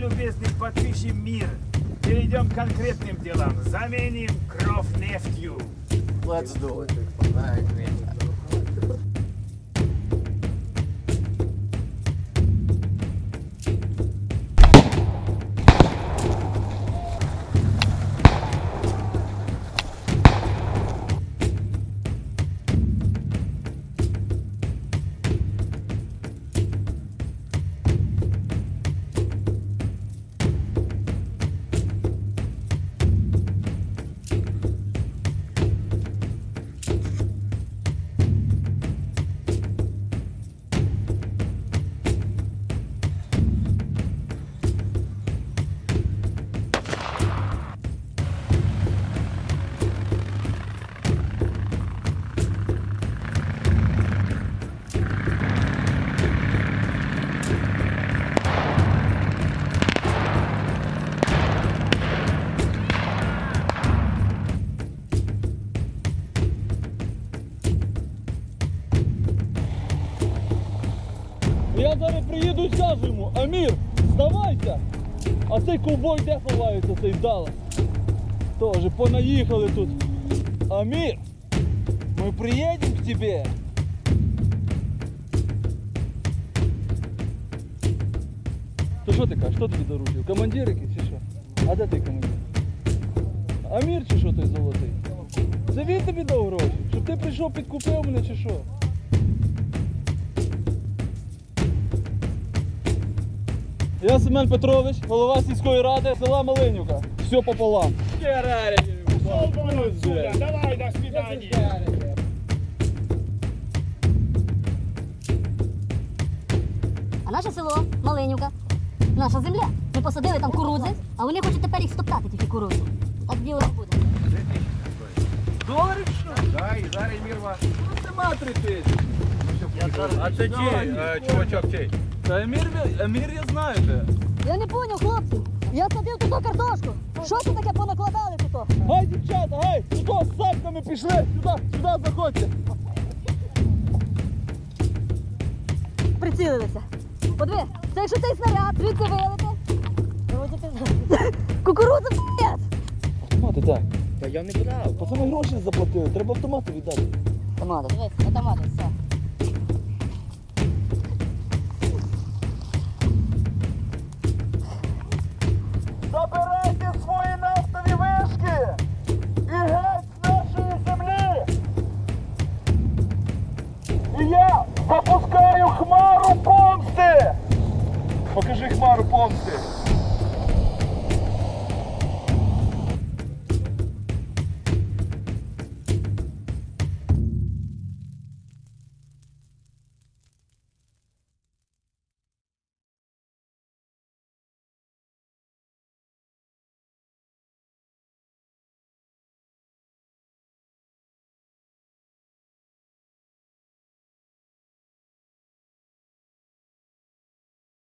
любезный, подпишем мир. Перейдем к конкретным делам. Заменим кровь нефтью. Let's do it. Я зараз приїду і скажу йому: Амір, здавайся! А цей ковбой де ховається, цей Даллас? Тоже понаїхали тут. Амір, ми приїдемо к тебе. То що ти кажеш? Хто тобі доручив? Командир якийсь чи що? А де той командир? Амір чи що той золотий? Це він тобі дав гроші? Щоб ти прийшов, підкупив мене чи що? Я Семен Петрович, голова сільської ради села Малинівка. Все пополам. Давай, до свидания. А наше село Малинівка, наша земля. Ми посадили там кукурудзи, а вони хочуть тепер їх стоптати, ті кукурудзи. Так діло не буде. Доларів що? Да, і зараз мір вас. Тут нема 3 тисячі. А це чий, чувачок чий? Та Амір я знаю де. Я не поняв, хлопці. Я садив тут картошку. Що це таке понакладали тут? Гай, дівчата, гай! Сюди з сапками пішли! Сюди заходьте! Прицілилися. Подиви, це якщо цей снаряд звідси вилити. Кукурудза п***ць! Автомати, так. Та я не брав. Пацани гроші заплатили, треба автомати віддати. Автомати, дивись, автомати, все. Забирайте свої нафтові вишки! І геть з нашої землі! І я запускаю хмару помсти! Покажи хмару помсти!